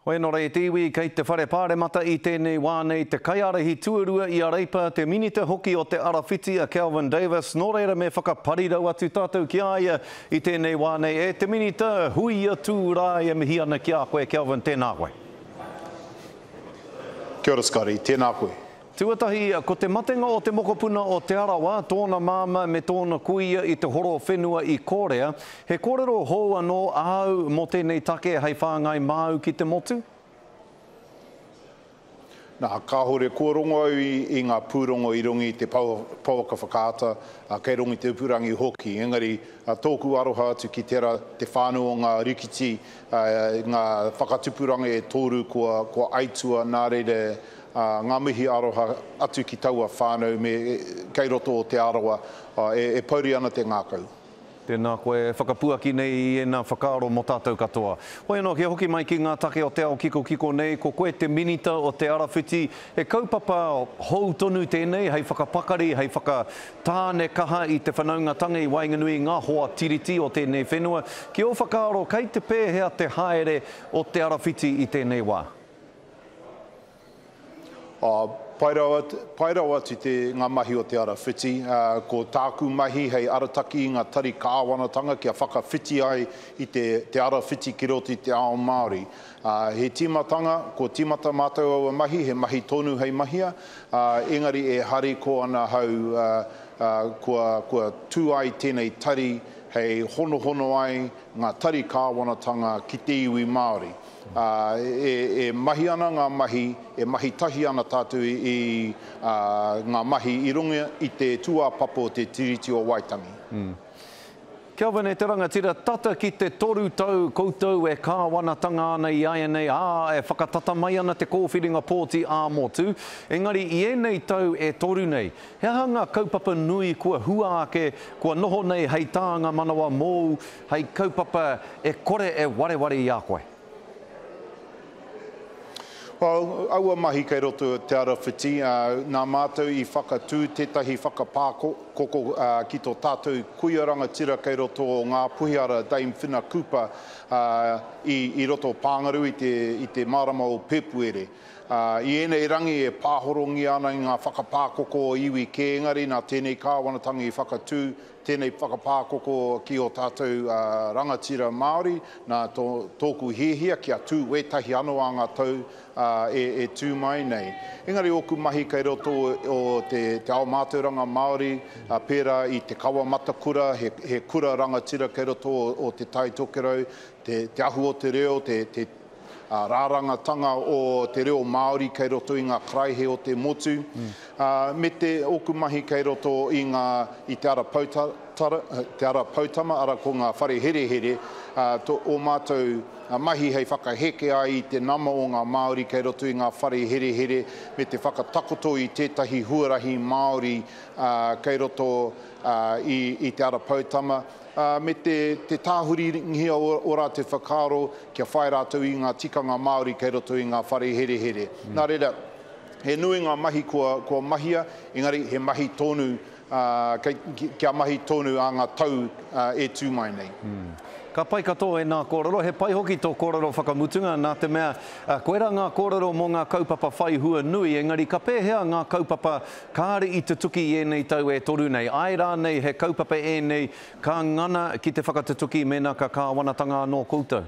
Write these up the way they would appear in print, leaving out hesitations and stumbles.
Hoi no rei tiwi kei te whare pāre mata I tēnei wānei te kaiarehi tuarua I a reipa te minita hoki o te arawhiti a Kelvin Davis. Nō reira me whakaparirau atu tātou ki aia I tēnei wānei e te minita hui atu rā e mihi ana ki a koe Kelvin, tēnā koe. Kia ora Scotty, tēnā koe. Tuatahi, ko te matenga o te mokopuna o te arawa, tōna māma me tōna kuia I te horo whenua I Korea, he kōrero hou anō au mo tēnei take hei whāngai māu ki te motu? Nā, ka hore kua rongo au I ngā pūrongo I rungi te pauaka whakaata, kei rongi te upurangi hoki. Engari, tōku aroha atu ki tera te whānau o ngā rikiti, ngā whakatupurangi e tōru kua aitua nā reire, ngā mihi aroha atu ki taua whānau me kei roto o te aroha e pauri ana te ngākau. Tēnā koe whakapuaki nei I ena whakaaro mo tātou katoa. Hoi anō, kia hoki mai ki ngā take o te ao kiko nei, ko koe te minita o te arawhiti, he kaupapa hou tonu tēnei, hei whakapakari, hei whakatāne kaha I te whanaungatanga I Wainganui ngā hoa tiriti o tēnei whenua. Ki o whakaaro, kei te pēhea te haere o te arawhiti I tēnei wā? Pairau atu te ngā mahi o te arawhiti, ko tāku mahi hei arataki I ngā tari kāwanatanga kia whakawhiti ai I te arawhiti ki roti te ao Māori. He timatanga, ko timata mātou aua mahi, he mahi tonu hei mahia, engari e hari ko ana hau kua tū ai tēnei tari hei hono ai ngā tari kāwanatanga ki te iwi Māori. E mahi ana ngā mahi, e mahi tahi ana tātou I ngā mahi I runga I te tuapapo te tiriti o Waitangi. Kelvin, e te rangatira, tata ki te toru tau koutou e kāwanatanga ana I aia nei, e whakatata mai ana te kōwhiringa pōti ā motu. Engari, I enei tau e toru nei. He hanga kaupapa nui kua hua ake, kua noho nei hei tāanga manawa mōu, hei kaupapa e kore e wareware I a koe. Aua mahi kei roto te arawhiti, nā mātou I whakatū tētahi whakapākoko ki tō tātou kuiaranga tira kei roto o ngā puhiara Dame Whina Kupa I roto Pāngaru I te marama o Pepuere. I enei rangi e pāhorongi ana I ngā whakapākoko o iwi ke engari nā tēnei kāwanatanga I whakatū tēnei whakapākoko ki o tātou rangatira Māori, nā tōku hehia kia tū wetahi anō a ngā tau e tū mai nei. Engari oku mahi kei roto o te ao mātauranga Māori, pērā I te Kawamatakura, he kura rangatira kei roto o te tai tokerau, te ahu o te reo, te rārangatanga o te reo Māori kei roto I ngā kraihe o te motu. Me te oku mahi kei roto I te ara pautama, ara ko ngā whare here, o mātou mahi hei whakaheke ai I te nama o ngā Māori kei roto I ngā whare here, me te whakatakoto I tētahi huarahi Māori kei roto I te ara pautama. Me te tāhuri ngia o rā te whakaaro kia whai rātou I ngā tikanga Māori kei roto I ngā whare here. Nā reira, he nui ngā mahi kua mahia, engari he mahi tonu, kia mahi tonu a ngā tau e tū mai nei. Ka pai katoa e nā kōrero, he pai hoki tō kōrero whakamutunga, nā te mea, koera ngā kōrero mō ngā kaupapa whai hua nui, engari ka pēhea ngā kaupapa kāre I te tuki e nei tau e toru nei. Ai rā nei, he kaupapa e nei, ka ngana ki te whakatutuki mena ka kāwanatanga anō koutou.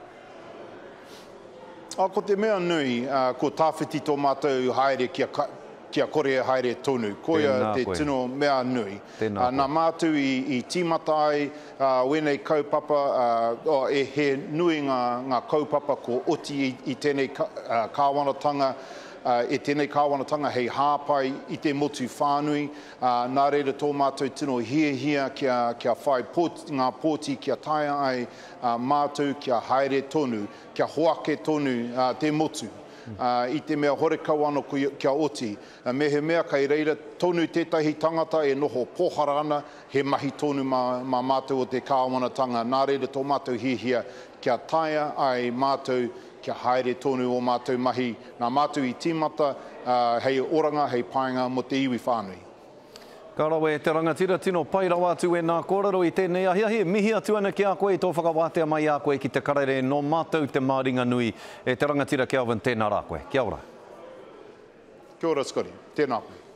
Ko te mea nui, ko tāwhiti tō mātou haere kia kore haere tonu. Koia te tino mea nui. Nā mātou I tīmata ai, wenei kaupapa, he nui ngā kaupapa ko oti I tēnei kāwanatanga, e tēnei kāwanatanga hei hāpai I te motu whānui. Nā reira tō mātou tino hia kia whai ngā pōti kia taia ai mātou kia haere tonu, kia hoake tonu te motu. I te mea horekau anō kia oti. Me he mea kai reira, tonu tētahi tangata e noho pohara ana, he mahi tonu mā mātou o te kāwanatanga. Nā reira tō mātou hihia kia taia ai mātou kia haere tonu o mātou mahi. Nā mātou I tīmata, hei oranga, hei painga mo te iwi whānui. Ka rawe te rangatira tino pai rawa atu e nā kōrero I tēnei ahiahi. Mihi atu ana ki a koe I tō whakawātea mai a koe ki te Karere no mātou te Māringa nui e te rangatira Kelvin tēnā rā koe. Kia ora. Kia ora, Scotty. Tēnā koe.